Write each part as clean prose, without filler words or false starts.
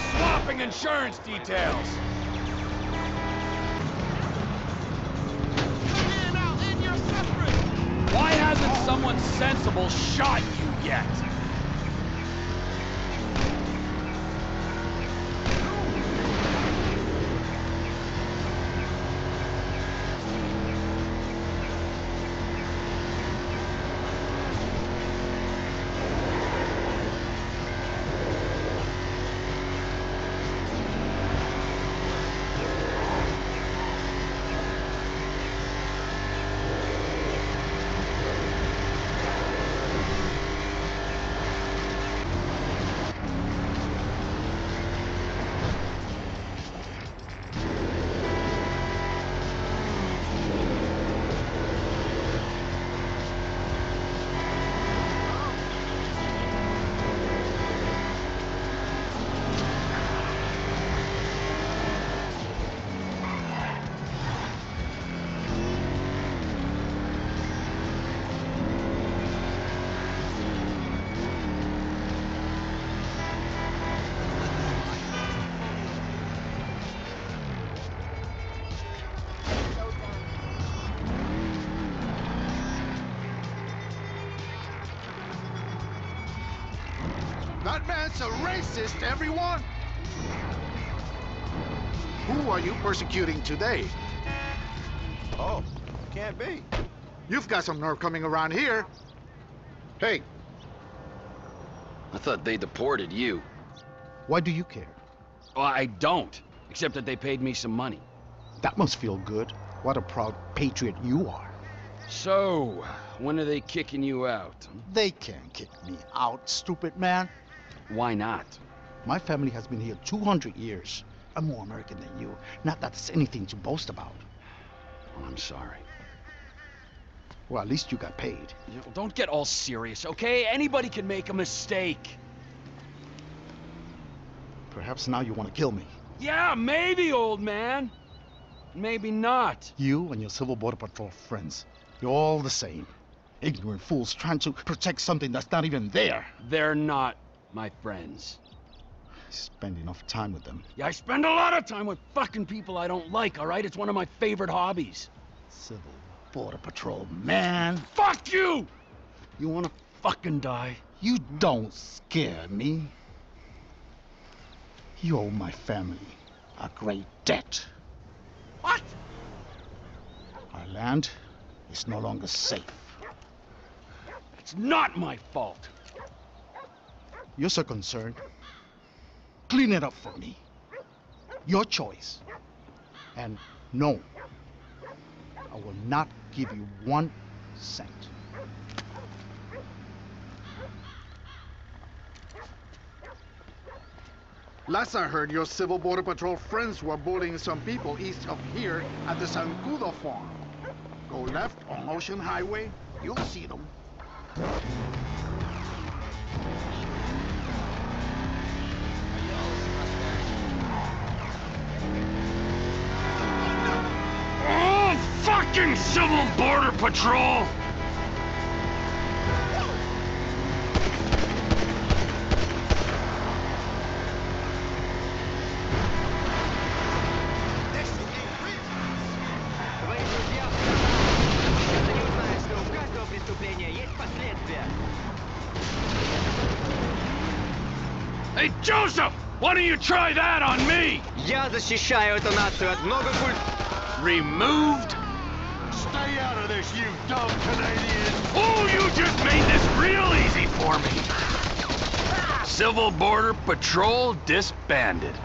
swapping insurance details. Why hasn't someone sensible shot you yet? That man's a racist, everyone! Who are you persecuting today? Oh, can't be. You've got some nerve coming around here. Hey, I thought they deported you. why do you care? Well, I don't. Except that they paid me some money. That must feel good. What a proud patriot you are. So, when are they kicking you out? They can't kick me out, stupid man. Why not? My family has been here 200 years. I'm more American than you. Not that it's anything to boast about. Well, I'm sorry. Well, at least you got paid. You know, don't get all serious, okay? Anybody can make a mistake. Perhaps now you want to kill me. Yeah, maybe, old man. Maybe not. You and your Civil Border Patrol friends, you're all the same. Ignorant fools trying to protect something that's not even there. They're not my friends. I spend enough time with them. Yeah, I spend a lot of time with fucking people I don't like, all right? It's one of my favorite hobbies. Civil Border Patrol, man. Fuck you! You wanna fucking die? You don't scare me. You owe my family a great debt. What? Our land is no longer safe. It's not my fault. You're so concerned. Clean it up for me. Your choice. And no, I will not give you 1 cent. Last I heard, your Civil Border Patrol friends were bullying some people east of here at the Zancudo farm. Go left on Ocean Highway, you'll see them. Oh, fucking Civil Border Patrol! Hey, Joseph! Why don't you try that on me? Я защищаю эту нацию от многокульт... Removed? Stay out of this, you dumb Canadian! Oh, you just made this real easy for me! Civil Border Patrol disbanded.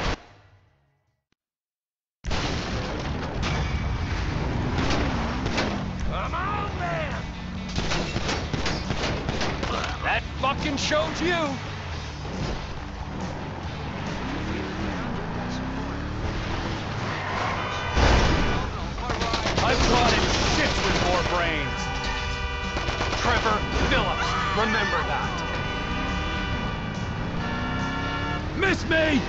Come on, man! That fucking shows you! I've brought in shits with more brains. Trevor Phillips, remember that. Miss me!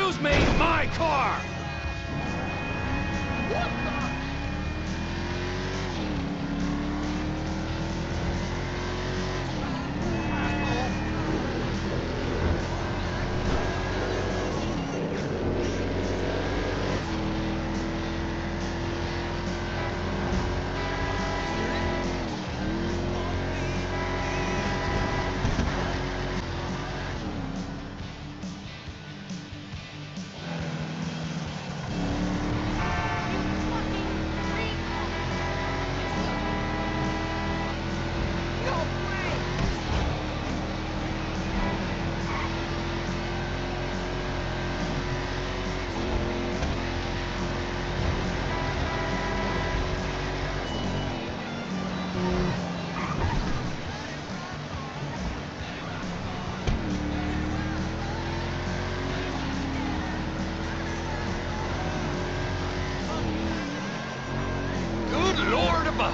Excuse me, my car! Good Lord above.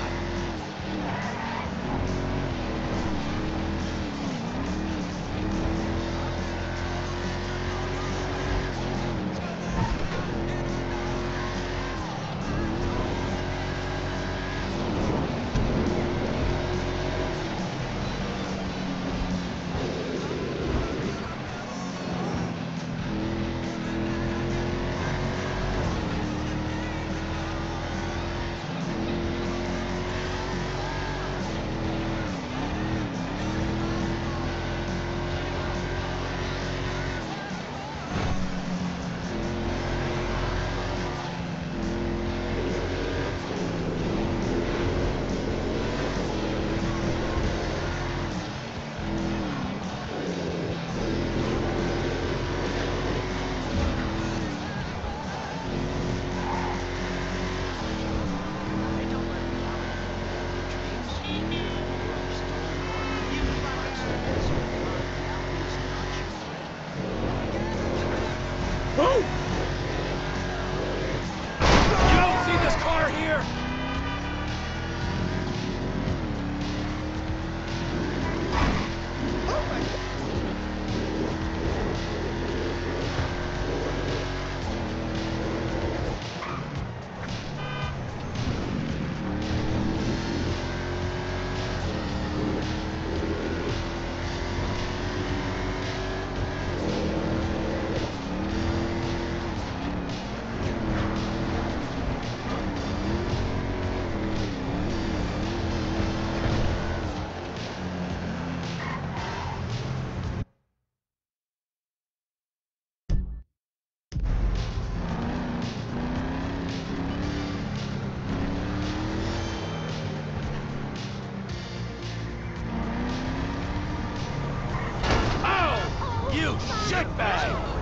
You don't see this car here? You shitbag!